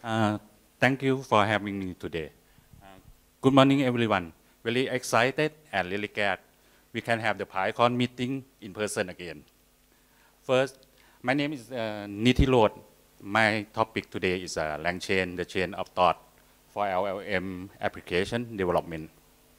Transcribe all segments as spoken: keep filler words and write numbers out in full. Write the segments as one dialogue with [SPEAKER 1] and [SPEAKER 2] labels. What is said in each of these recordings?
[SPEAKER 1] Uh, thank you for having me today. Uh, good morning, everyone. Very excited and really glad we can have the PyCon meeting in person again. First, my name is uh, Niti Lod. My topic today is uh, LangChain, the chain of thought for L L M application development.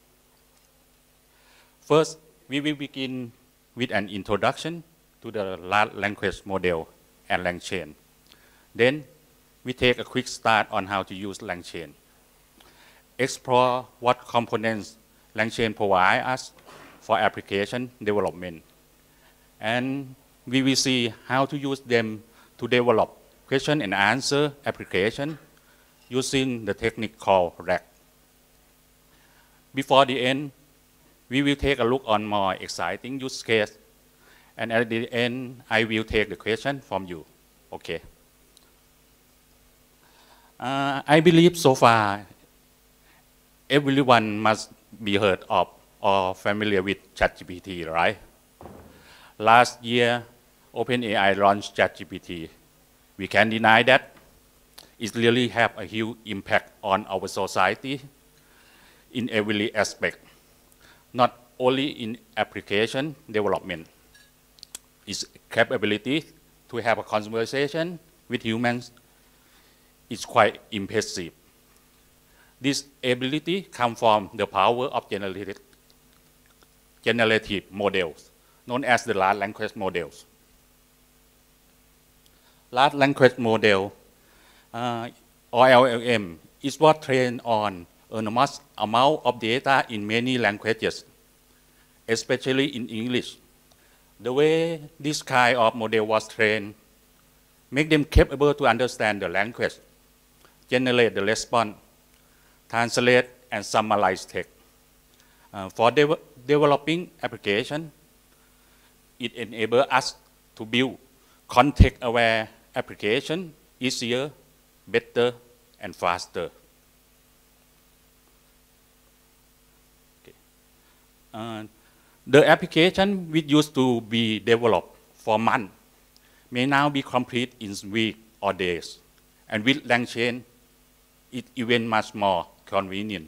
[SPEAKER 1] First, we will begin with an introduction to the large language model and LangChain. Then, we take a quick start on how to use LangChain. Explore what components LangChain provides us for application development. And we will see how to use them to develop question and answer application using the technique called RAG. Before the end, we will take a look on more exciting use case. And at the end, I will take the question from you. Okay. Uh, I believe so far everyone must be heard of or familiar with ChatGPT, right? Last year, OpenAI launched ChatGPT. We can deny that. It really have a huge impact on our society in every aspect, not only in application development. Its capability to have a conversation with humans is quite impressive. This ability comes from the power of generative, generative models, known as the large language models. Large language model, uh, or L L M, is what trained on enormous amount of data in many languages, especially in English. The way this kind of model was trained make them capable to understand the language, generate the response, translate and summarize text. Uh, for de developing application, it enables us to build context-aware application easier, better, and faster. Okay. Uh, the application which used to be developed for months may now be complete in weeks or days. And with LangChain, it's even much more convenient.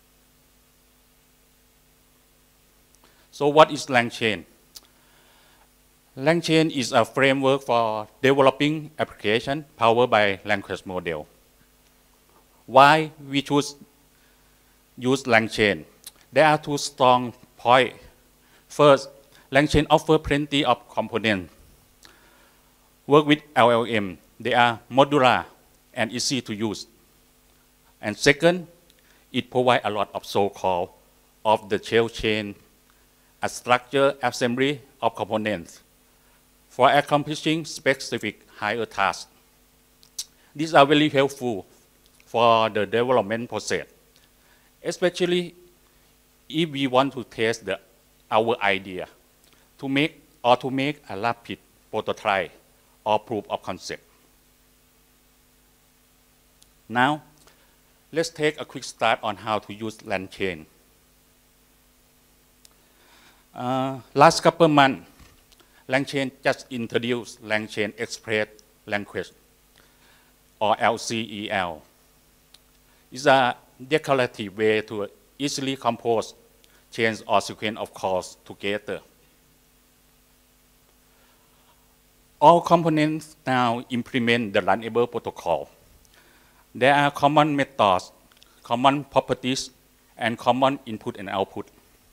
[SPEAKER 1] So what is LangChain? LangChain is a framework for developing application powered by language model. Why we choose use LangChain? There are two strong points. First, LangChain offers plenty of components. Work with L L M, they are modular and easy to use. And second, it provides a lot of so-called off-the-shelf chain, a structured assembly of components for accomplishing specific higher tasks. These are very helpful for the development process, especially if we want to test the, our idea to make or to make a rapid prototype or proof of concept. Now, let's take a quick start on how to use LangChain. Uh, last couple months, LangChain just introduced LangChain Express Language, or L C E L. It's a declarative way to easily compose chains or sequence of calls together. All components now implement the Runnable protocol. There are common methods, common properties, and common input and output.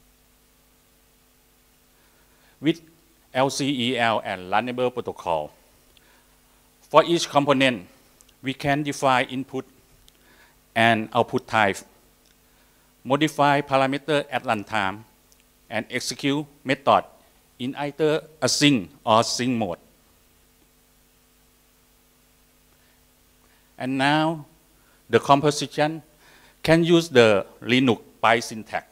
[SPEAKER 1] With L C E L and Runnable protocol, for each component, we can define input and output type, modify parameter at runtime, and execute method in either async or sync mode. And now, the composition can use the Linux by syntax.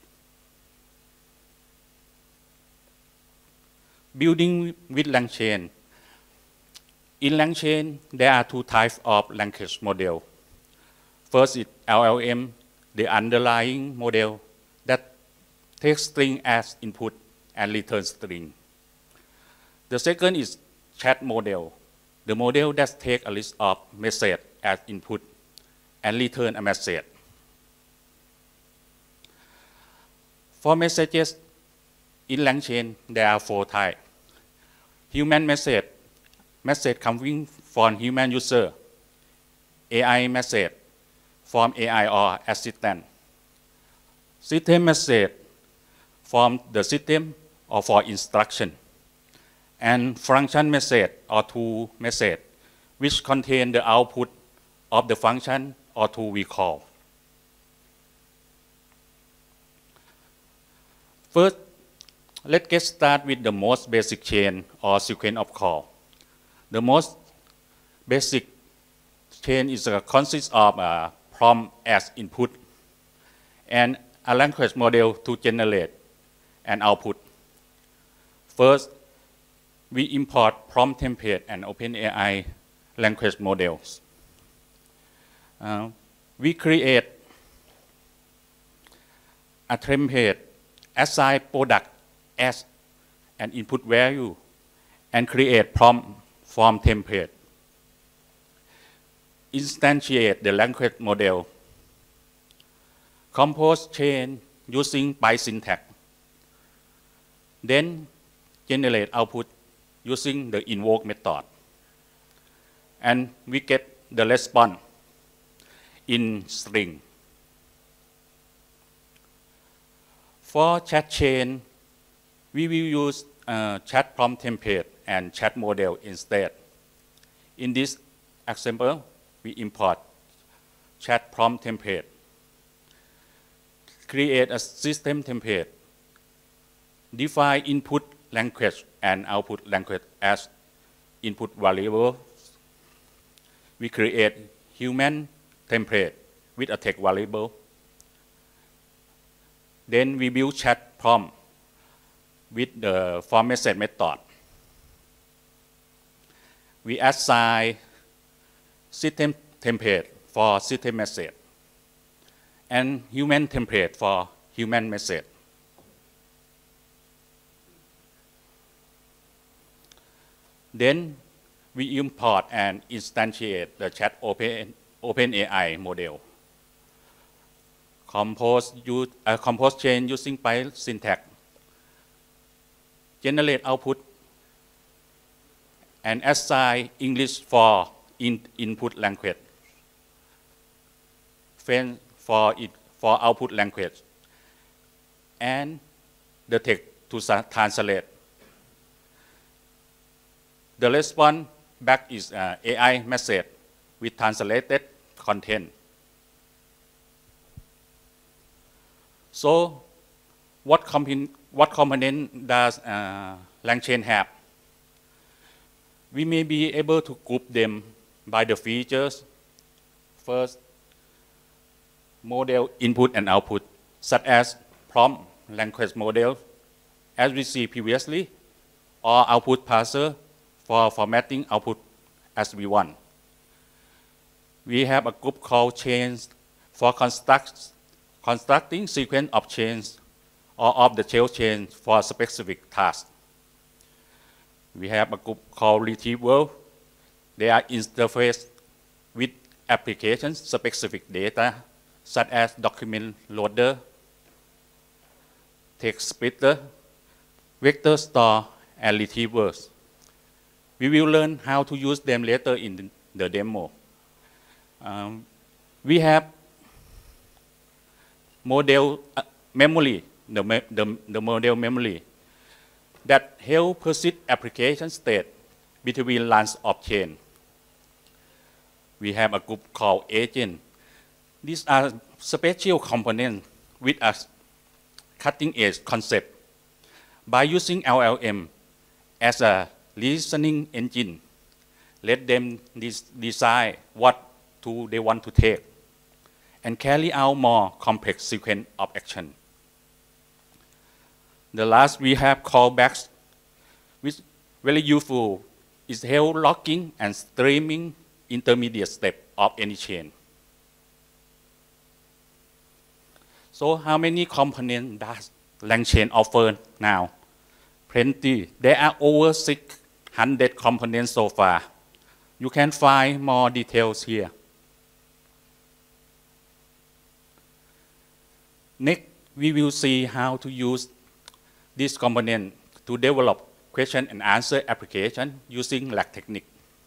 [SPEAKER 1] Building with LangChain. In LangChain, there are two types of language model. First is L L M, the underlying model that takes string as input and returns string. The second is chat model, the model that takes a list of messages as input and return a message. For messages in LangChain, there are four types. Human message, message coming from human user. A I message from A I or assistant. System message from the system or for instruction. And function message or tool message, which contain the output of the function or tool we call. First, let's get started with the most basic chain or sequence of call. The most basic chain is uh, consists of a prompt as input and a language model to generate an output. First, we import prompt template and OpenAI language models. Uh, we create a template, assign product as an input value, and create prompt from template. Instantiate the language model. Compose chain using by syntax. Then generate output using the invoke method. And we get the response in string. For chat chain, we will use uh, chat prompt template and chat model instead. In this example, we import chat prompt template, create a system template, define input language and output language as input variables. We create human template with a text variable. Then we build chat prompt with the form message method. We assign system template for system message and human template for human message. Then we import and instantiate the chat open, OpenAI model. Compose, use, uh, compose chain using by syntax. Generate output and assign English for in, input language. French for, it, for output language. And the text to translate. The response back is uh, A I message with translated content. So, what, comp what component does uh, LangChain have? We may be able to group them by the features. First, model input and output, such as prompt language model, as we see previously, or output parser for formatting output as we want. We have a group called chains for construct, constructing sequence of chains or off-the-shelf chains for a specific task. We have a group called retrieval. They are interfaced with application-specific data, such as document loader, text splitter, vector store, and retrievers. We will learn how to use them later in the demo. Um, we have model uh, memory, the, me the, the model memory, that help persist application state between lines of chain. We have a group called agent. These are special components with a cutting-edge concept. By using L L M as a listening engine, let them des decide what tool they want to take and carry out more complex sequence of action. The last we have callbacks, which is very useful, is help logging and streaming intermediate step of any chain. So how many components does LangChain offer now? Plenty. There are over six hundred components so far. You can find more details here. Next, we will see how to use this component to develop question and answer application using lag technique.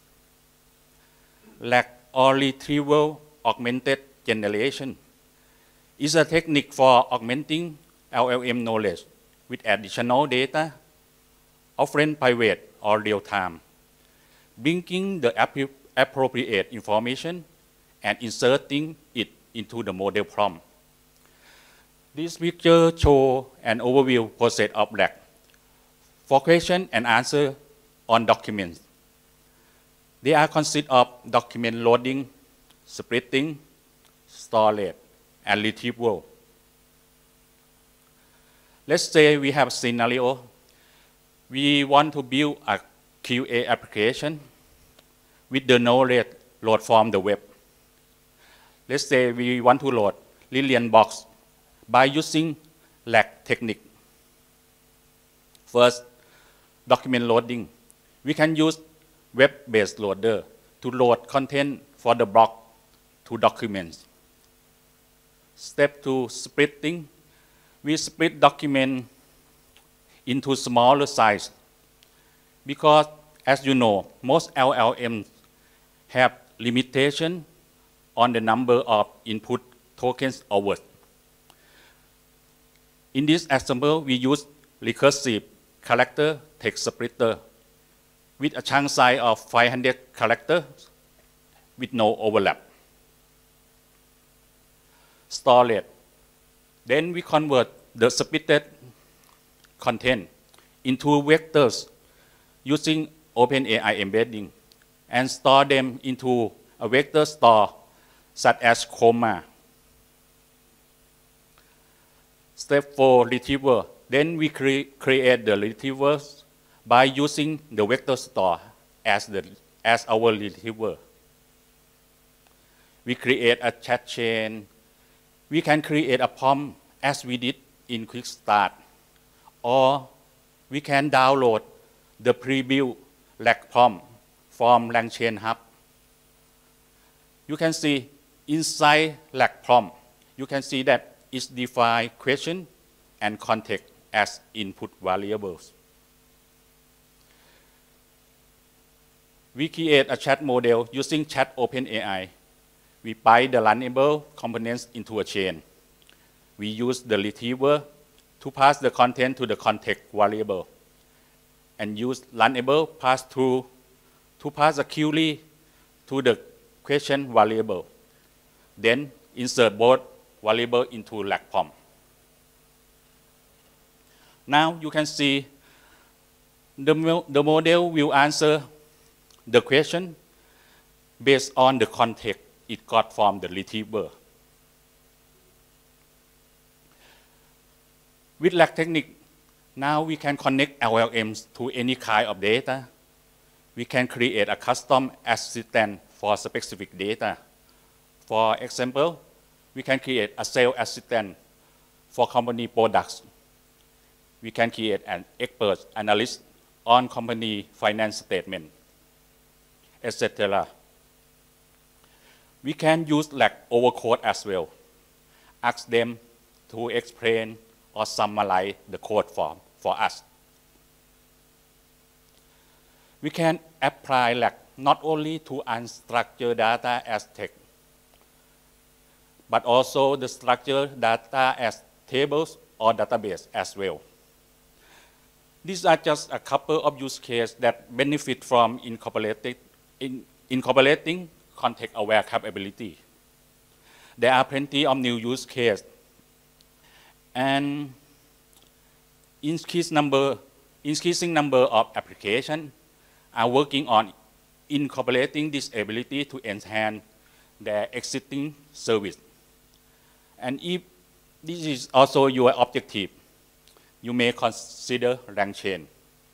[SPEAKER 1] Lag or retrieval augmented generation is a technique for augmenting L L M knowledge with additional data, often private or real-time, bringing the appropriate information and inserting it into the model prompt. This picture shows an overview process of lag for question and answer on documents. They are consist of document loading, splitting, storage, and retrieval. Let's say we have a scenario. We want to build a Q A application with the knowledge load from the web. Let's say we want to load Lilian box by using lag technique. First, document loading. We can use web-based loader to load content for the block to documents. Step two, splitting. We split document into smaller size because, as you know, most L L Ms have limitation on the number of input tokens or words. In this example, we use recursive character text splitter with a chunk size of five hundred characters with no overlap. Storage. Then we convert the splitted content into vectors using OpenAI embedding and store them into a vector store such as Chroma. Step four, retrieval. Then we cre create the retrievers by using the vector store as, the, as our retriever. We create a chat chain. We can create a prompt as we did in Quick Start, or we can download the pre-built lag prompt from LangChain Hub. You can see inside lag prompt, you can see that it's defined question and context as input variables. We create a chat model using Chat OpenAI. We bind the runnable components into a chain. We use the retriever to pass the content to the context variable and use runnable pass-through to pass a query to the question variable. Then insert both variables into lag prompt. Now you can see the, mo the model will answer the question based on the context it got from the retriever. With lag technique, now we can connect L L Ms to any kind of data. We can create a custom assistant for specific data. For example, we can create a sales assistant for company products. We can create an expert analyst on company finance statement, et cetera. We can use lag overcode as well. Ask them to explain or summarize the code form for us. We can apply lag not only to unstructured data as text, but also the structured data as tables or database as well. These are just a couple of use cases that benefit from incorporating, in, incorporating context-aware capability. There are plenty of new use cases, and increasing number, increasing number of applications are working on incorporating this ability to enhance their existing service. And if this is also your objective, you may consider LangChain.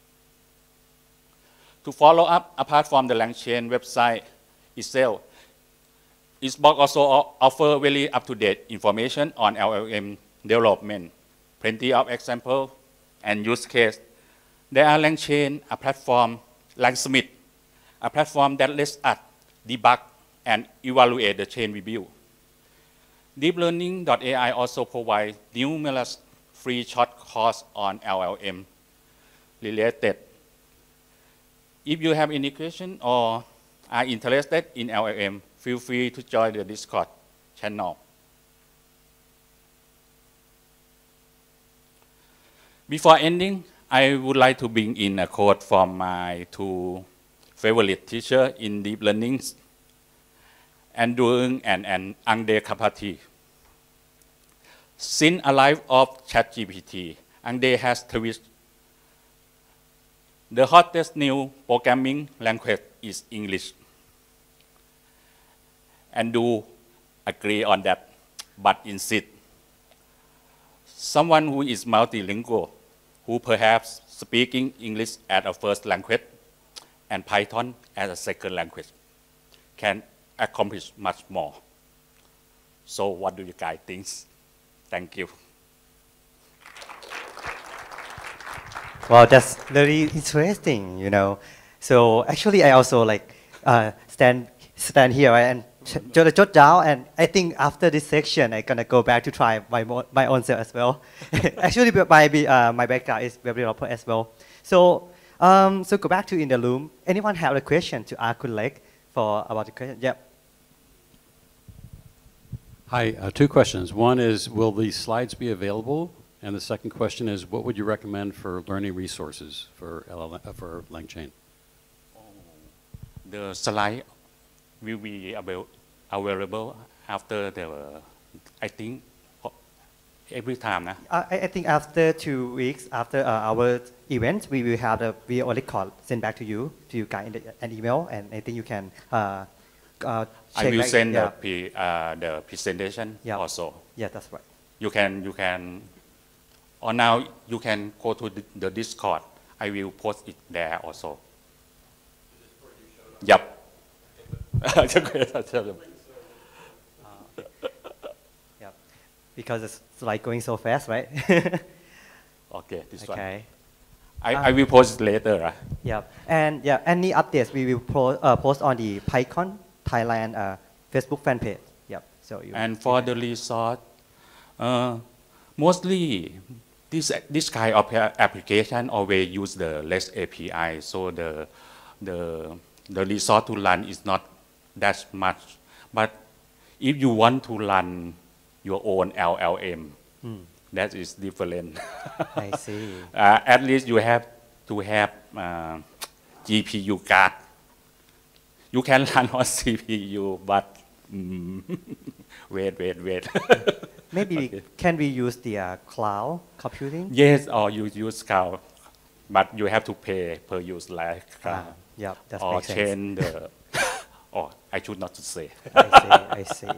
[SPEAKER 1] To follow up, apart from the LangChain website itself, Xbox also offers very up-to-date information on L L M development, plenty of examples and use cases. There are LangChain, a platform, Langsmith, a platform that lets us debug and evaluate the chain we build. deep learning dot A I also provides numerous free short courses on L L M related. If you have any question or are interested in L L M, feel free to join the Discord channel. Before ending, I would like to bring in a quote from my two favorite teachers in deep learning, Andrew Ng and, and Angde Kapati. Since arrival of ChatGPT, Angde has tweeted, "The hottest new programming language is English." Andrew agree on that, but insist, someone who is multilingual, who perhaps speaking English as a first language and Python as a second language, can accomplish much more. So what do you guys think? Thank you.
[SPEAKER 2] Wow, that's very interesting, you know. So actually, I also like uh, stand stand here and jot jot down, and I think after this section, I'm gonna go back to try my mo my own self as well. Actually, my uh, my background is web developer as well. So um, so go back to in the room. Anyone have a question to ask Kun Lek for about the question? Yeah.
[SPEAKER 3] Hi, uh, two questions. One is, will these slides be available? And the second question is, what would you recommend for learning resources for L L M, uh, for LangChain?
[SPEAKER 1] The slide will be avail available after the, I think, every time. Nah?
[SPEAKER 2] I, I think after two weeks after uh, our event, we will have the video record sent back to you, to you guys in the, an email, and I think you can uh, uh,
[SPEAKER 1] I
[SPEAKER 2] check
[SPEAKER 1] will
[SPEAKER 2] like,
[SPEAKER 1] send
[SPEAKER 2] yeah.
[SPEAKER 1] the, pre, uh, the presentation
[SPEAKER 2] Yeah.
[SPEAKER 1] also.
[SPEAKER 2] Yeah, that's right.
[SPEAKER 1] You can, you can, or now you can go to the, the Discord. I will post it there also. Yep.
[SPEAKER 2] Yeah, because it's like going so fast, right?
[SPEAKER 1] Okay, this one.
[SPEAKER 2] Okay.
[SPEAKER 1] I,
[SPEAKER 2] Uh,
[SPEAKER 1] I will post it later. Uh.
[SPEAKER 2] Yeah, and yeah, any updates we will pro, uh, post on the PyCon Thailand uh, Facebook fan page. Yep. So you.
[SPEAKER 1] And for the resource, uh, mostly this this kind of application always use the REST A P I. So the the the resource to run is not that much. But if you want to run your own L L M,
[SPEAKER 2] Hmm.
[SPEAKER 1] that is different.
[SPEAKER 2] I see.
[SPEAKER 1] uh, at least you have to have uh, G P U card. You can run on C P U, but mm, wait, wait, wait.
[SPEAKER 2] Maybe we-
[SPEAKER 1] Okay.
[SPEAKER 2] can we use the uh, cloud computing?
[SPEAKER 1] Yes, or you use cloud, but you have to pay per use like
[SPEAKER 2] Ah,
[SPEAKER 1] cloud.
[SPEAKER 2] yeah, that
[SPEAKER 1] Or
[SPEAKER 2] makes sense.
[SPEAKER 1] change the. Oh, I should not to say.
[SPEAKER 2] I see. I see.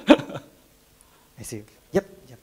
[SPEAKER 2] I see. Yep. Yep.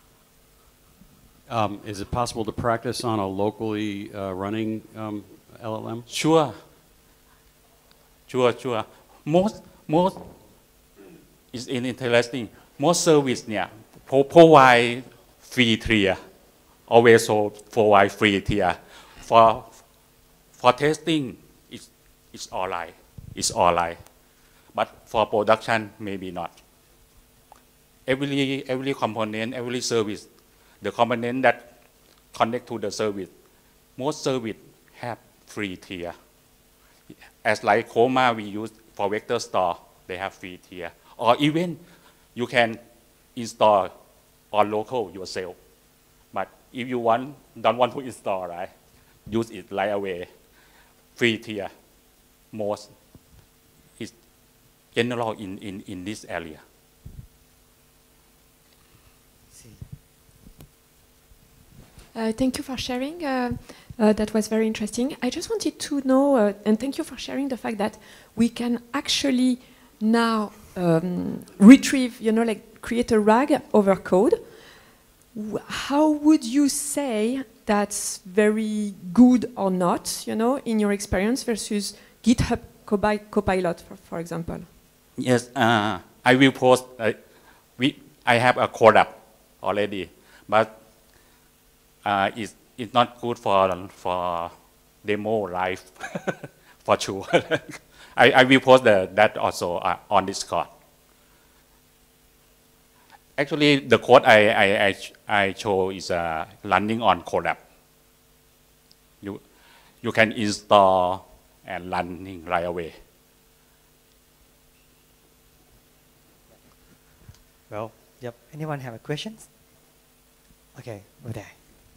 [SPEAKER 3] Um, is it possible to practice on a locally uh, running um, L L M?
[SPEAKER 1] Sure. Sure, sure. Most, most is interesting. Most service เนี่ย provide free tier. Always so provide free tier. For for testing, it's it's online. It's online. But for production, maybe not. Every every component, every service, the component that connect to the service, most service have free tier. As like Chroma we use for vector store, they have free tier. Or even you can install on local yourself. But if you want don't want to install, right, use it right away. Free tier, most is general in, in, in this area.
[SPEAKER 4] Uh, thank you for sharing. Uh, uh, that was very interesting. I just wanted to know, uh, and thank you for sharing the fact that we can actually now um, retrieve, you know, like create a RAG over code. W- How would you say that's very good or not, you know, in your experience versus GitHub Copi- Copilot, for, for example?
[SPEAKER 1] Yes, uh, I will post. Uh, we, I have a code up already, but uh, it's, it's not good for for demo live for sure. I, I will post the, that also uh, on Discord. Actually, the code I, I, I, I show is uh, running on Colab. You, you can install and running right away.
[SPEAKER 2] Well, yep. Anyone have a questions? Okay, over there.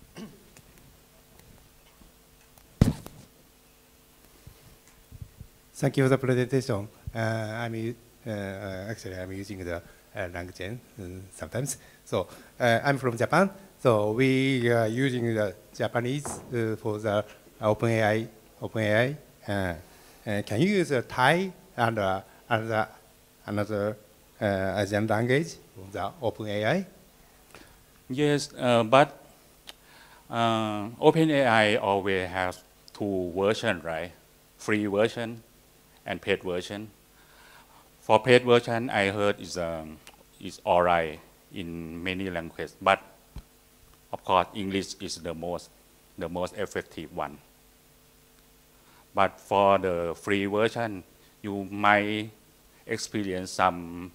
[SPEAKER 5] Thank you for the presentation. Uh, I'm u- uh, uh, actually I'm using the uh, LangChain uh, sometimes. So uh, I'm from Japan. So we are using the Japanese uh, for the OpenAI. OpenAI. Uh, uh, can you use uh, Thai and uh, another another uh, Asian language from the OpenAI?
[SPEAKER 1] Yes, uh, but uh, OpenAI always has two versions, right? Free version and paid version. For paid version, I heard is um, is alright in many languages, but of course English is the most the most effective one. But for the free version, you might experience some.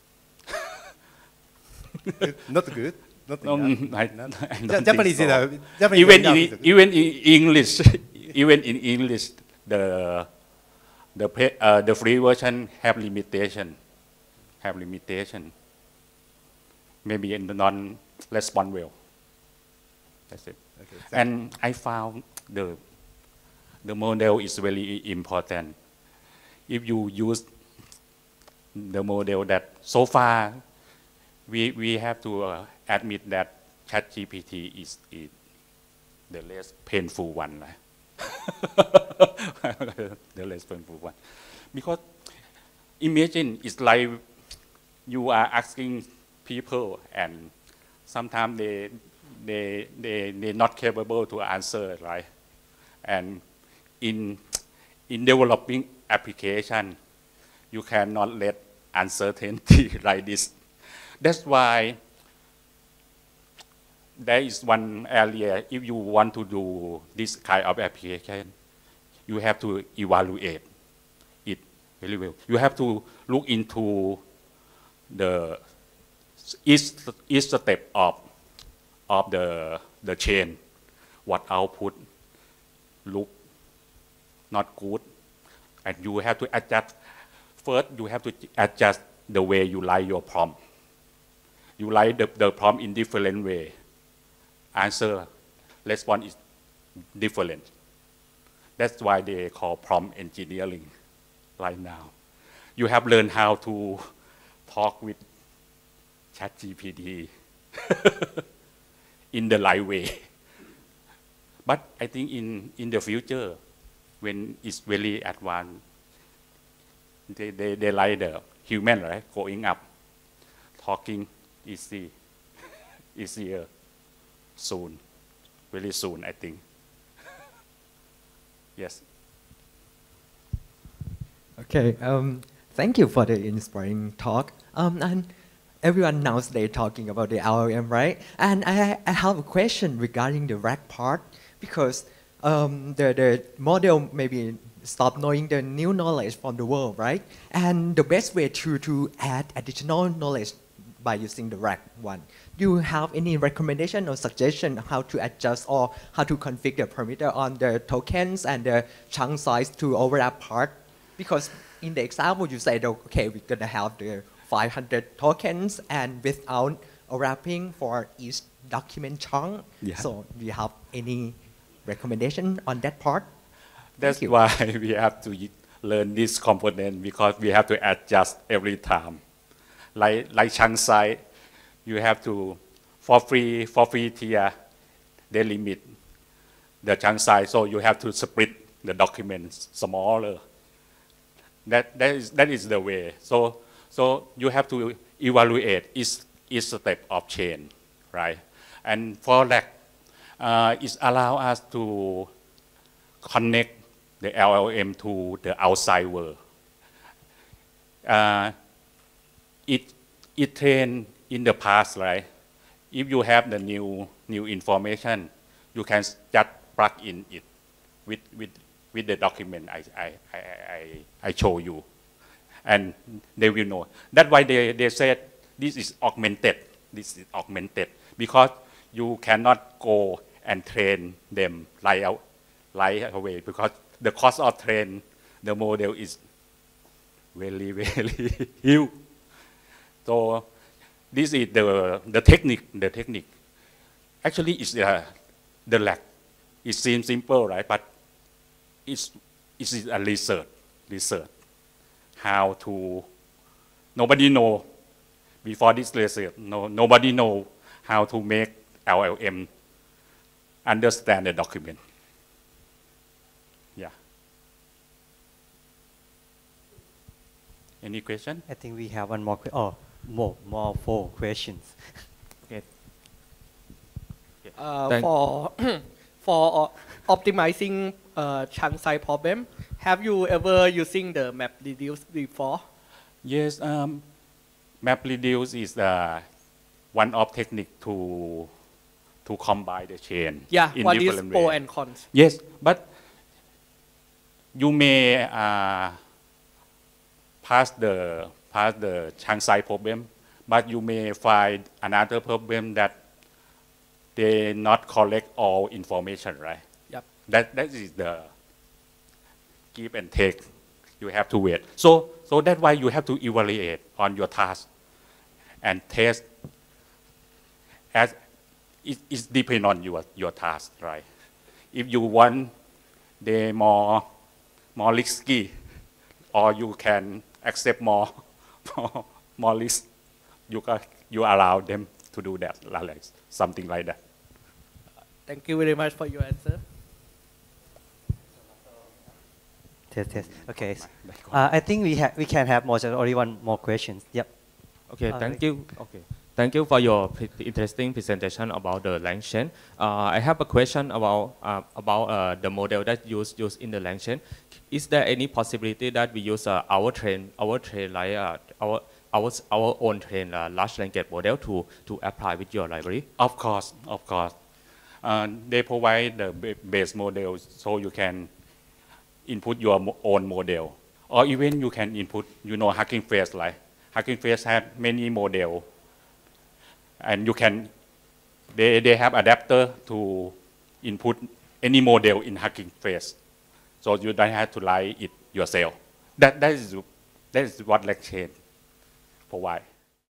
[SPEAKER 5] Not good. Not
[SPEAKER 1] No,
[SPEAKER 5] enough.
[SPEAKER 1] I,
[SPEAKER 5] Not-
[SPEAKER 1] I don't
[SPEAKER 5] Ja-
[SPEAKER 1] think
[SPEAKER 5] Japanese
[SPEAKER 1] so.
[SPEAKER 5] is a- Japanese
[SPEAKER 1] even
[SPEAKER 5] enough
[SPEAKER 1] in,
[SPEAKER 5] is a-
[SPEAKER 1] even in English, even in English, the the pay, uh, the free version have limitation, have limitation. Maybe in the non-respond well. That's it.
[SPEAKER 5] Okay, thank
[SPEAKER 1] And I found the the model is very important. If you use the model that so far we we have to uh, admit that ChatGPT is, is the less painful one. The less painful one. Because imagine it's like you are asking people and sometimes they they they they're not capable to answer, right? And in in developing application, you cannot let uncertainty like this. That's why there is one area, if you want to do this kind of application, you have to evaluate it very well. You have to look into the each, each step of, of the, the chain, what output look not good, and you have to adjust. First, you have to adjust the way you write your prompt. You write the, the prompt in different way. Answer, response is different. That's why they call prompt engineering right now. You have learned how to talk with ChatGPT in the right way. But I think in, in the future, when it's very advanced, they, they, they like the human, right, going up, talking easy, easier, soon, very soon, I think. Yes.
[SPEAKER 6] Okay, um, thank you for the inspiring talk. Um, and everyone knows they're talking about the L L M, right? And I, I have a question regarding the RAG part, because um, the, the model maybe stop knowing the new knowledge from the world, right? And the best way to, to add additional knowledge by using the RAG one. Do you have any recommendation or suggestion how to adjust or how to configure the parameter on the tokens and the chunk size to overlap part? Because in the example you said, okay, we're gonna have the five hundred tokens and without overlapping for each document chunk.
[SPEAKER 1] Yeah.
[SPEAKER 6] So do you have any recommendation on that part?
[SPEAKER 1] That's
[SPEAKER 6] you.
[SPEAKER 1] why we have to y- learn this component, because we have to adjust every time. Like, like chunk size, you have to, for free, for free tier, they limit the chunk size, so you have to split the documents smaller. That, that, is, that is the way. So, so you have to evaluate each, each step of chain, right? And for that, uh, it allows us to connect the L L M to the outside world. Uh, it, it trained in the past, right? If you have the new, new information, you can just plug in it with, with, with the document I, I, I, I, I show you. And they will know. That's why they, they said this is augmented this is augmented because you cannot go and train them right out, right away because the cost of train the model is very, very huge. So this is the, the technique, the technique. Actually, it's uh, the lack. It seems simple, right? But it's, it's a research, research. How to, nobody know, before this research, no, nobody know how to make L L M understand the document. Yeah. Any question?
[SPEAKER 2] I think we have one more, que- oh, more, more four questions.
[SPEAKER 7] Okay.
[SPEAKER 8] Uh,
[SPEAKER 7] Thank-
[SPEAKER 8] for for uh, optimizing uh, chunk size problem, have you ever using the map reduce before?
[SPEAKER 1] Yes, um, MapReduce is uh, one of technique to to combine the chain
[SPEAKER 8] Yeah,
[SPEAKER 1] in
[SPEAKER 8] what is
[SPEAKER 1] different
[SPEAKER 8] pro
[SPEAKER 1] ways.
[SPEAKER 8] and cons?
[SPEAKER 1] Yes, but you may uh, pass the pass the chunk size problem, but you may find another problem that they not collect all information, right?
[SPEAKER 8] Yep.
[SPEAKER 1] That that is the give and take. You have to wait. So so that's why you have to evaluate on your task and test as it, it depends on your your task, right? If you want they more more risky, or you can accept more more, more risk, you can, you allow them to do that, like something like that.
[SPEAKER 8] Thank you very much for your answer.
[SPEAKER 2] Test, test. Okay. Uh, I think we have we can have more, just only one more questions. Yep.
[SPEAKER 7] Okay,
[SPEAKER 2] Uh,
[SPEAKER 7] thank you. Okay, thank you for your pre- interesting presentation about the LangChain. Uh, I have a question about uh, about uh, the model that used used in the LangChain. Is there any possibility that we use uh, our train our train like uh, our our our own train uh, large language model to to apply with your library?
[SPEAKER 1] Of course, of course. Uh, they provide the ba- base model so you can input your mo- own model, or even you can input, you know, Hugging Face, like Hugging Face has many model, and you can, they, they have adapter to input any model in Hugging Face, so you don't have to write it yourself. That, that is that is what LangChain provide.